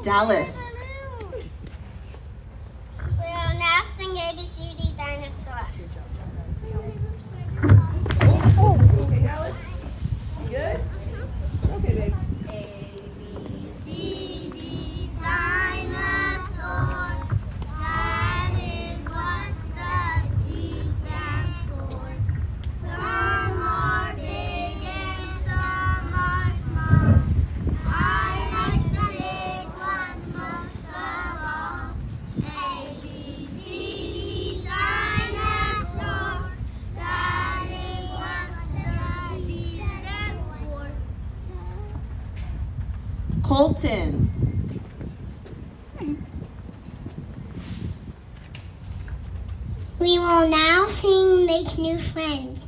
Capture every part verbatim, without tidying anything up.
Dallas. We will now sing A B C D Dinosaur. Okay, Dallas. You good? Okay, babe. A B C D Dinosaur. That is what the D stands for. Some are big and some are small. I like the big ones most of all. A B C D Dinosaur. That is what the D stands for. Colton. We will now sing Make New Friends.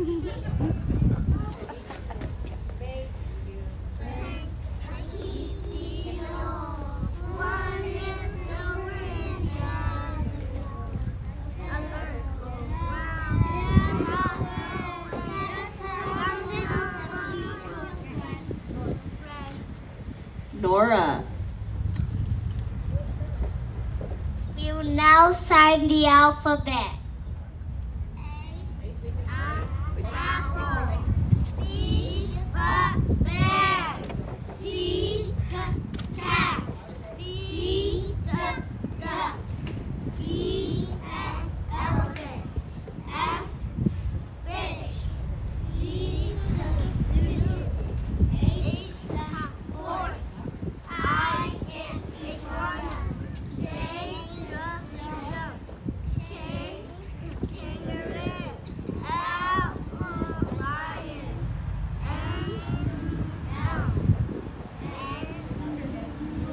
Nora. We will now sign the alphabet. Apple. B, bear. C, cat. D, duck. E, elephant. F, fish. G, goose. H, horse. I, iguana. J, jump. K, kangaroo. L, lion. M, mouse. N,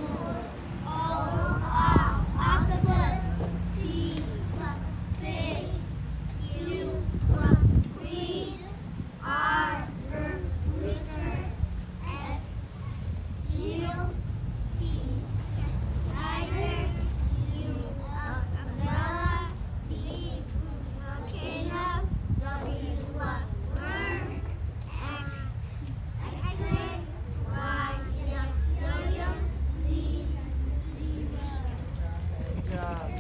O, octopus. P, pig. Q, queen. R, rooster. S, seal. T, tiger. U, umbrella. V, volcano. W, worm. X, X-ray. Y, yo-yo. Z, zebra. Good job.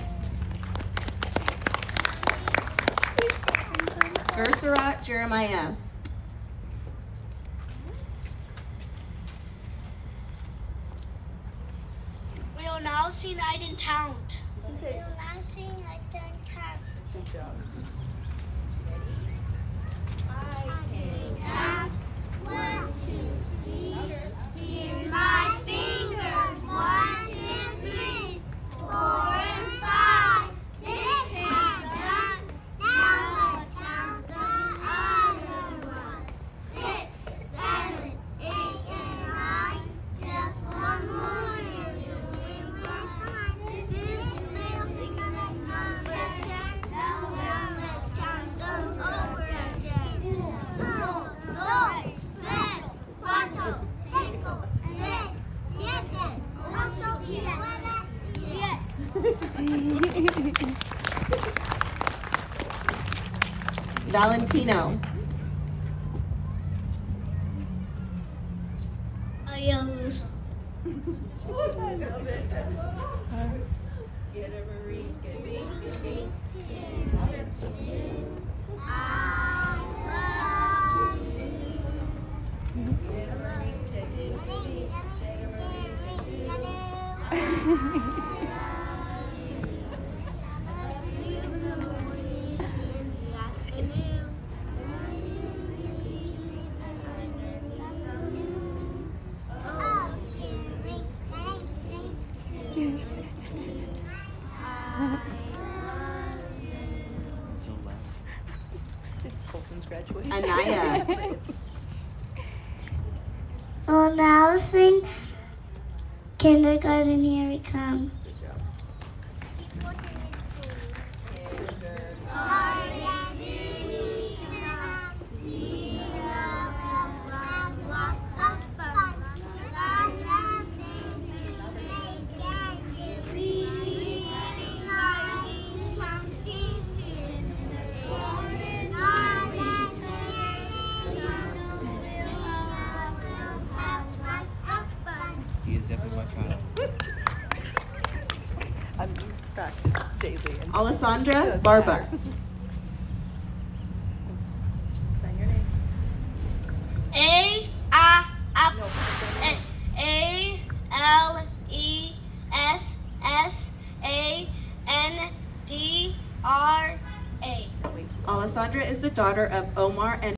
Gersarat Jeremiah. We will now sing Night in Town. Okay. We will now sing Night in Town. Good job. Count one, two, three. Here's my fingers. One, two, three, four, and five. This is done. Now let's count the other ones. Six, seven, eight, and nine. Just one more. You're doing fine. This is little things that come with ten. Now let's count them over again. Uno, dos, tres, cuatro, cinco, seis, siete, ocho, diez. Valentino. Adios. I love it. So loud. It's Colton's graduation. Anaya. We'll now sing Kindergarten, Here We Come. Good job. He is definitely my child. Paisley. And Alessandra doesn't Barba. matter. Sign your name. A I No, A sign A L E S S A N D R A. your name. Wait. Alessandra is the daughter of Omar and